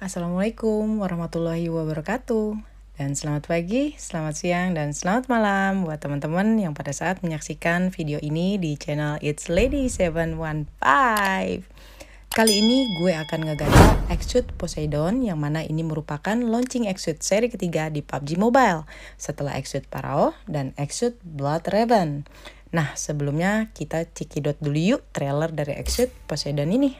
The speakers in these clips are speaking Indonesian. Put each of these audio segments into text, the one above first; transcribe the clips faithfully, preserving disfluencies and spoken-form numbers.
Assalamualaikum warahmatullahi wabarakatuh. Dan selamat pagi, selamat siang, dan selamat malam buat teman-teman yang pada saat menyaksikan video ini di channel It's Lady tujuh satu lima. Kali ini gue akan ngegacha Exude Poseidon, yang mana ini merupakan launching Exude seri ketiga di P U B G Mobile setelah Exude Pharaoh dan Exude Blood Raven. Nah, sebelumnya kita cekidot dulu yuk trailer dari Exude Poseidon ini.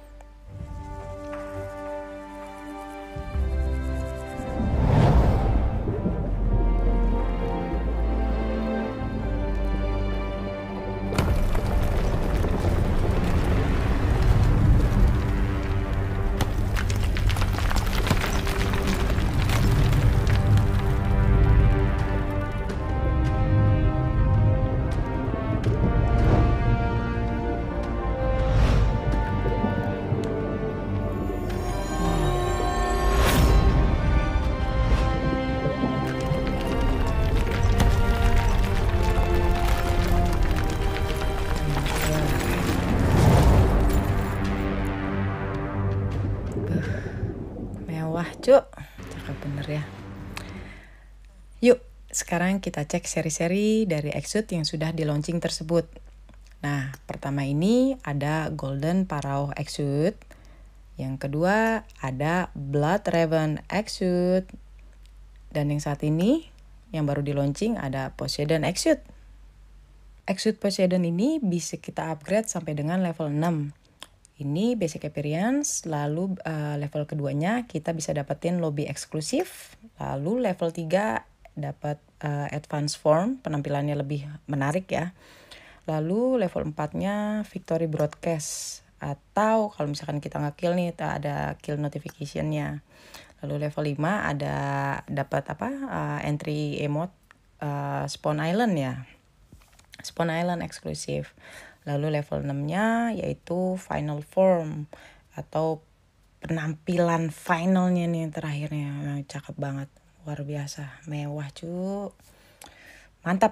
Mewah cuk, cakep bener ya. Yuk, sekarang kita cek seri-seri dari Exude yang sudah di launching tersebut. Nah, pertama ini ada Golden Pharaoh Exude. Yang kedua ada Blood Raven Exude. Dan yang saat ini yang baru di launching ada Poseidon Exude. Exude Poseidon ini bisa kita upgrade sampai dengan level enam. Ini basic appearance, lalu uh, level keduanya kita bisa dapetin lobby eksklusif, lalu level tiga dapat uh, advance form, penampilannya lebih menarik ya. Lalu level empatnya victory broadcast, atau kalau misalkan kita nge-kill nih ada kill notification-nya. Lalu level lima ada dapat apa? Uh, entry emote uh, spawn island ya. Spawn island eksklusif. Lalu level enam-nya yaitu final form atau penampilan finalnya nih yang terakhirnya. Nah, cakep banget, luar biasa, mewah cu. Mantap.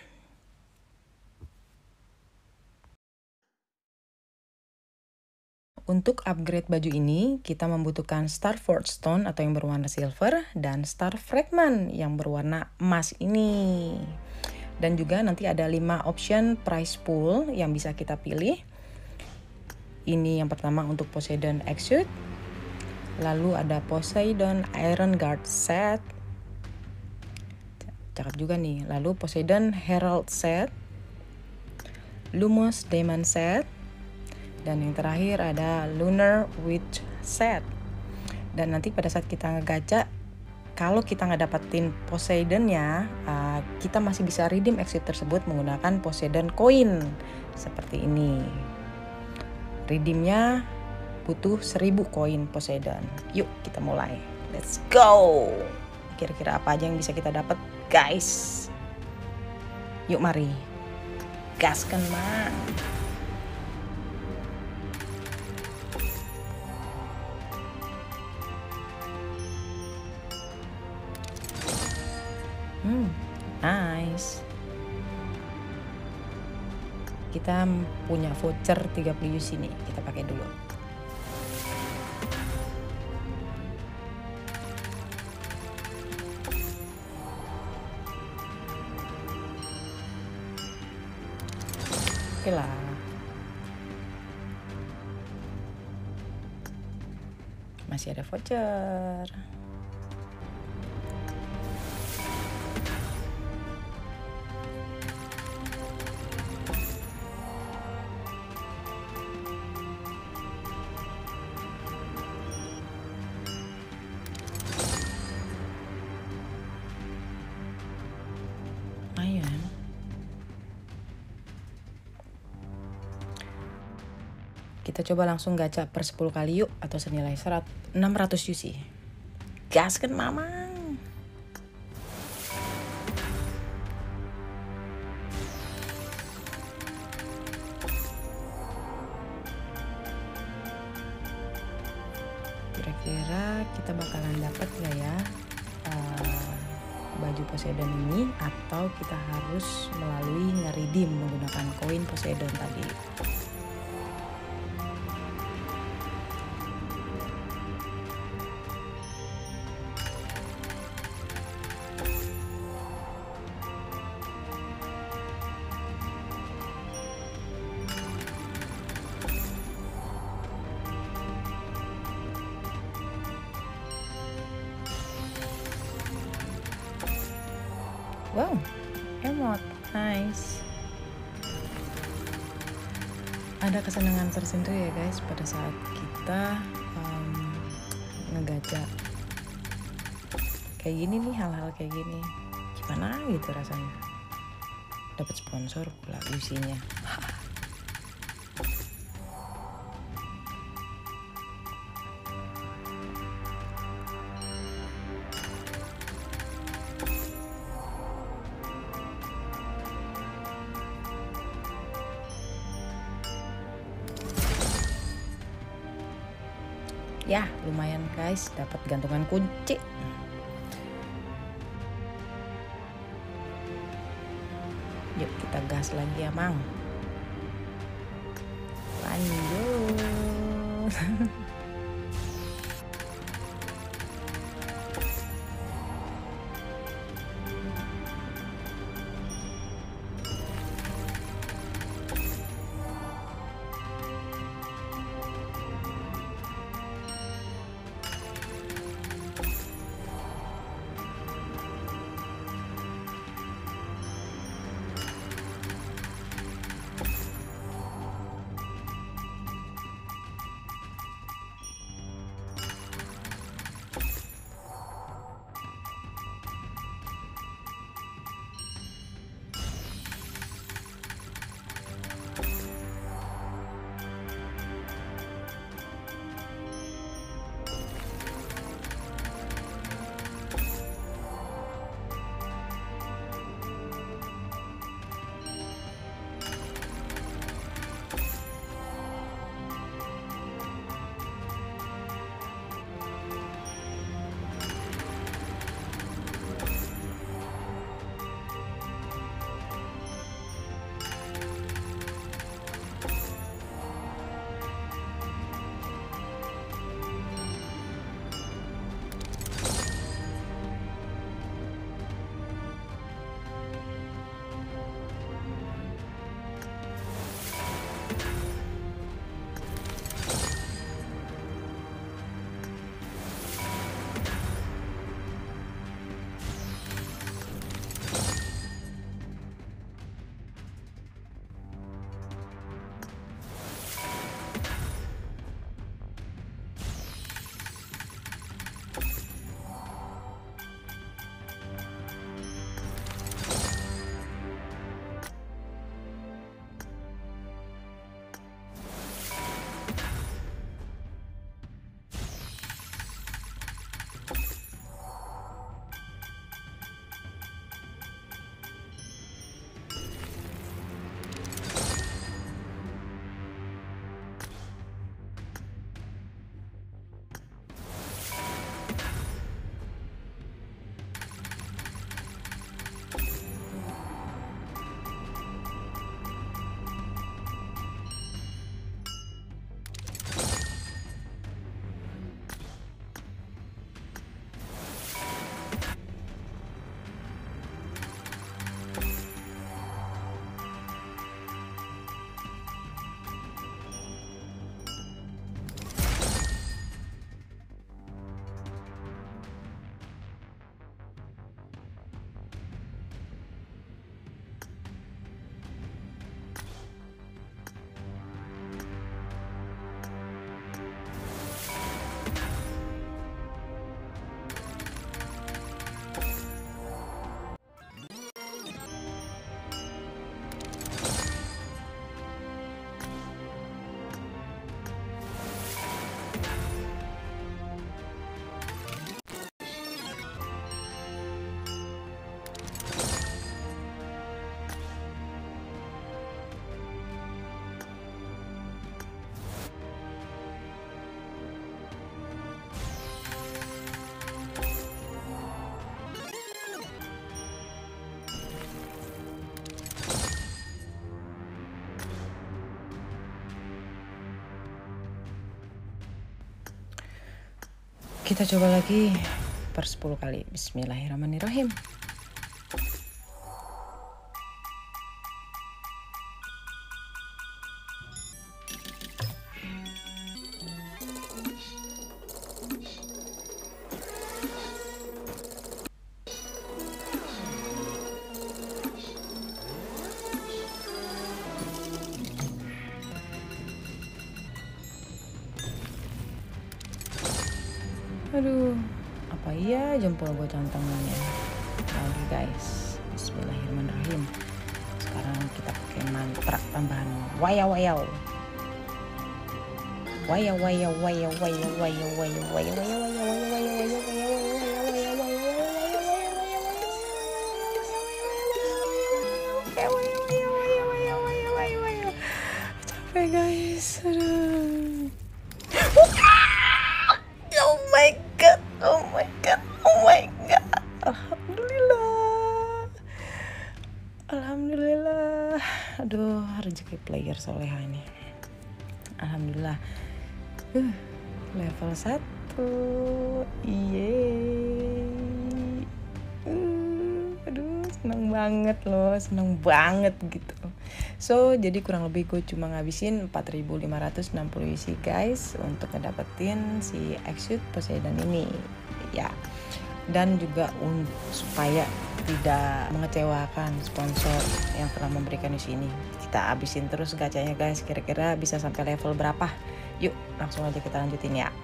Untuk upgrade baju ini kita membutuhkan Star Forge Stone atau yang berwarna silver dan Star Fragment yang berwarna emas ini. Dan juga nanti ada lima option price pool yang bisa kita pilih. Ini yang pertama untuk Poseidon Exude. Lalu ada Poseidon Iron Guard set. Cakep juga nih. Lalu Poseidon Herald set. Lumos Demon set. Dan yang terakhir ada Lunar Witch set. Dan nanti pada saat kita ngegacha, kalau kita nggak dapetin Poseidonnya, uh, kita masih bisa redeem Exude tersebut menggunakan Poseidon Coin seperti ini. Redeemnya butuh seribu koin Poseidon. Yuk kita mulai, let's go. Kira-kira apa aja yang bisa kita dapat guys? Yuk mari, gaskan mah. Hmm, nice. Kita punya voucher tiga puluh U S ini, kita pakai dulu. Oke lah. Masih ada voucher. Kita coba langsung gacha per sepuluh kali yuk, atau senilai enam ratus U S. Gaskan mamang. Kira-kira kita bakalan dapat gak ya uh, baju Poseidon ini, atau kita harus melalui nge-redeem menggunakan koin Poseidon tadi. Wow, emot, nice. Ada kesenangan tersendiri ya guys pada saat kita um, ngegacha kayak gini nih, hal-hal kayak gini. Gimana gitu rasanya? Dapat sponsor pula isinya. Ya, lumayan guys, dapat gantungan kunci. Yuk kita gas lagi ya, Mang. Lanjut. Kita coba lagi per sepuluh kali. Bismillahirrahmanirrahim. Aduh, apa iya jempol gue cantangnya lagi guys. Bismillahirrahmanirrahim. Sekarang kita pakai mantra tambahan waya wayau. Waya waya waya waya waya waya waya waya waya waya waya waya. Capek guys. Aduh. Oh my god, oh my god, oh my god. Alhamdulillah. Alhamdulillah. Aduh, rezeki player soleha ini. Alhamdulillah. Uh, level satu. Yeay. Uh, aduh, seneng banget loh, seneng banget gitu. So, jadi kurang lebih gue cuma ngabisin empat ribu lima ratus enam puluh isi guys untuk ngedapetin si Exude Poseidon ini. Ya. Dan juga un- supaya tidak mengecewakan sponsor yang telah memberikan isi ini. Kita habisin terus gacanya guys. Kira-kira bisa sampai level berapa? Yuk, langsung aja kita lanjutin ya.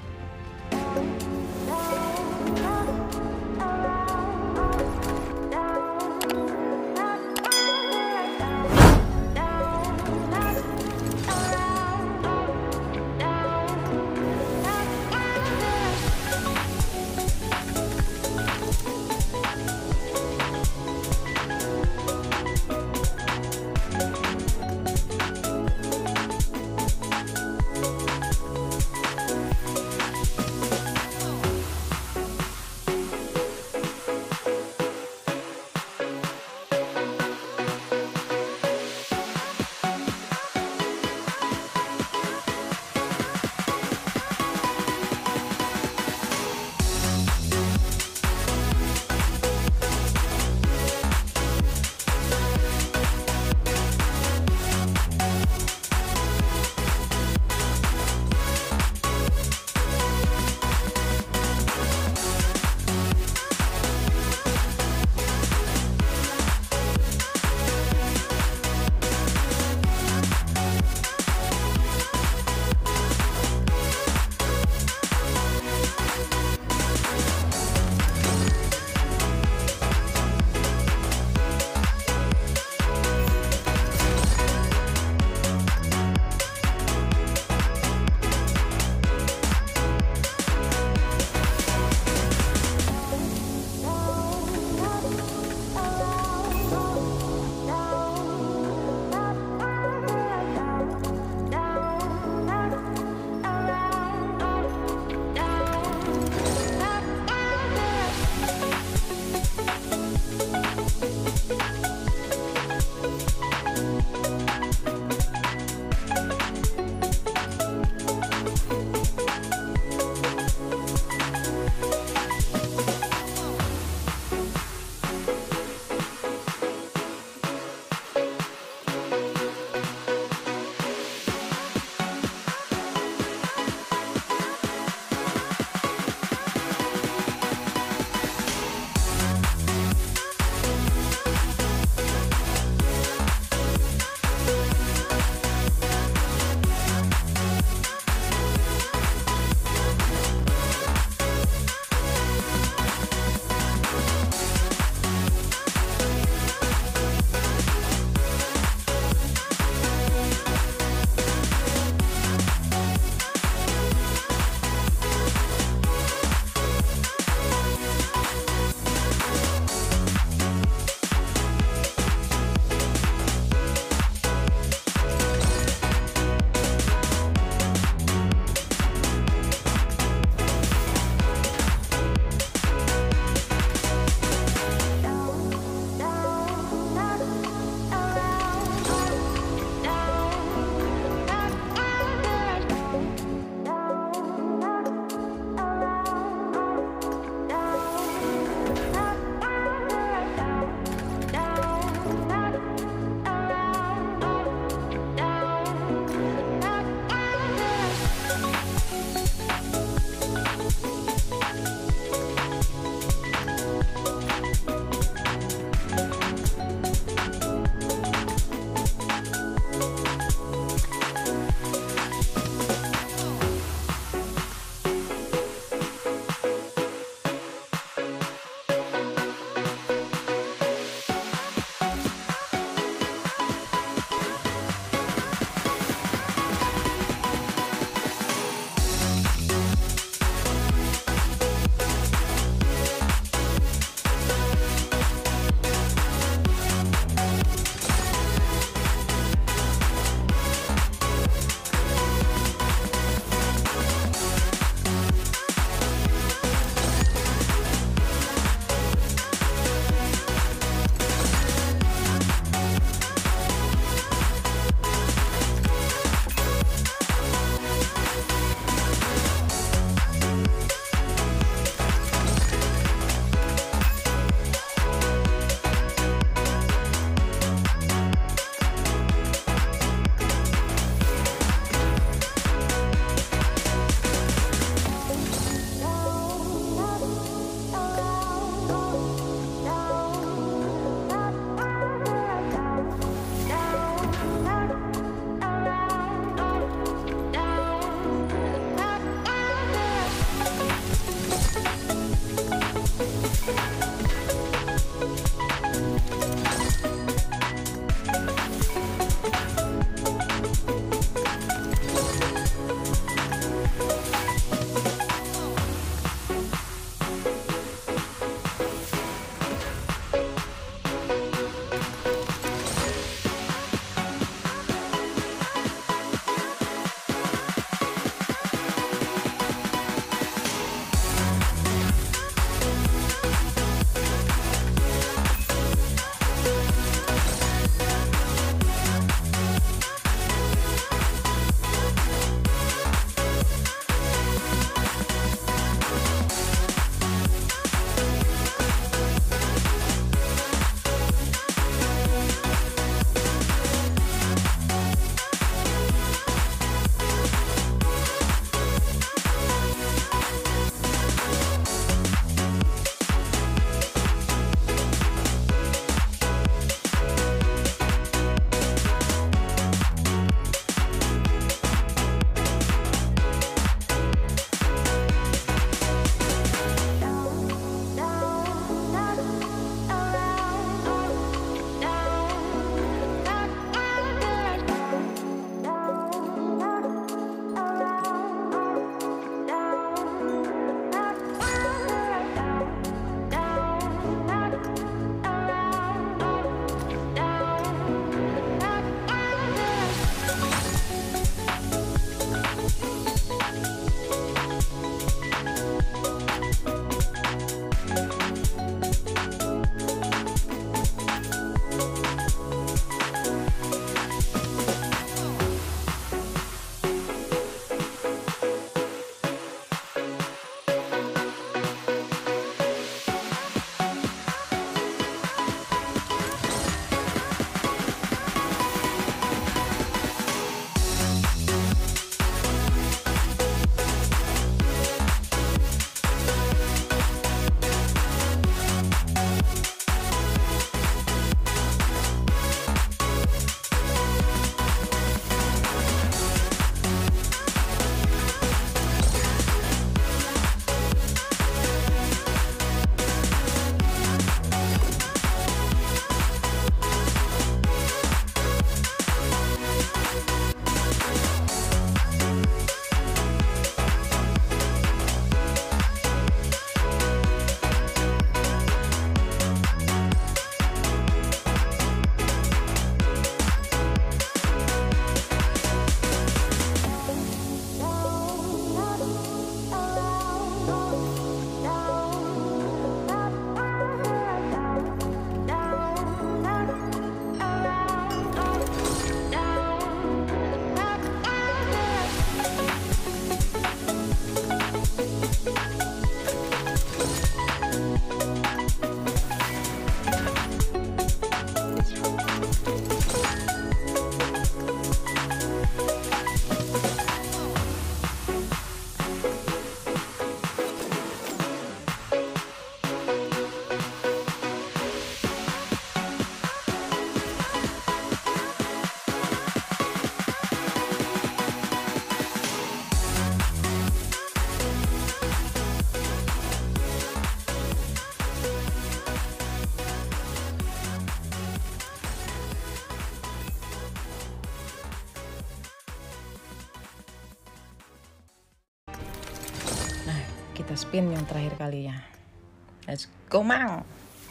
kita spin yang terakhir kalinya. Let's go, Mang.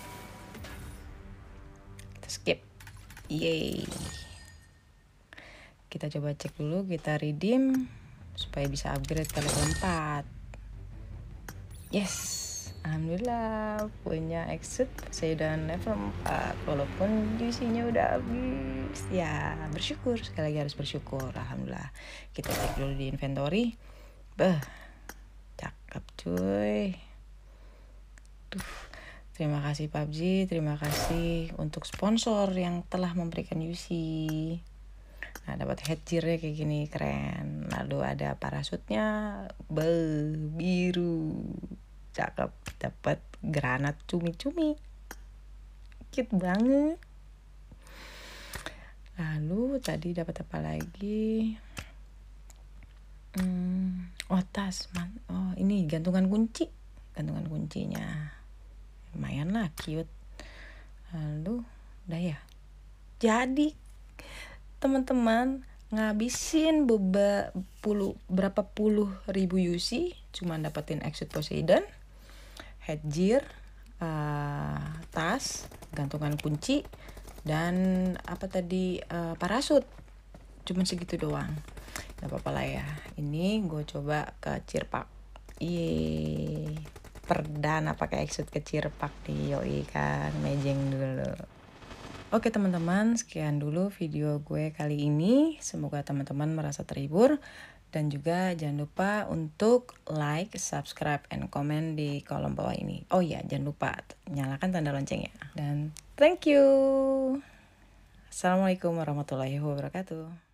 Kita skip. Yeay. Kita coba cek dulu, kita redeem supaya bisa upgrade ke level empat. Yes, alhamdulillah punya exit Poseidon level empat. Walaupun juicy-nya udah habis. Ya, bersyukur, sekali lagi harus bersyukur. Alhamdulillah. Kita cek dulu di inventory. Beh, cakep cuy. Tuh, terima kasih P U B G, terima kasih untuk sponsor yang telah memberikan U C. Nah, dapat headgear-nya kayak gini, keren. Lalu ada parasutnya, be biru, cakep. Dapat granat cumi-cumi, cute banget. Lalu tadi dapat apa lagi? Hmm, oh tas, man. Oh ini gantungan kunci, gantungan kuncinya, lumayan lah, cute. Lalu udah ya. Jadi teman-teman ngabisin beberapa puluh berapa puluh ribu U C cuma dapetin Exit Poseidon, headgear, uh, tas, gantungan kunci, dan apa tadi uh, parasut. Cuman segitu doang. Gak apa-apa lah ya. Ini gue coba ke Cirpak. Yeay, perdana pakai Exit ke Cirpak di yoi kan, mejeng dulu. Oke teman-teman, sekian dulu video gue kali ini. Semoga teman-teman merasa terhibur. Dan juga jangan lupa untuk like, subscribe, and comment di kolom bawah ini. Oh iya, jangan lupa nyalakan tanda loncengnya. Dan thank you. Assalamualaikum warahmatullahi wabarakatuh.